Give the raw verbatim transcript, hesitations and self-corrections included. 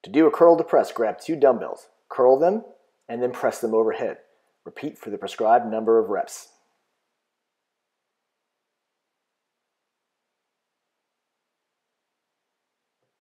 To do a curl to press, grab two dumbbells, curl them, and then press them overhead. Repeat for the prescribed number of reps.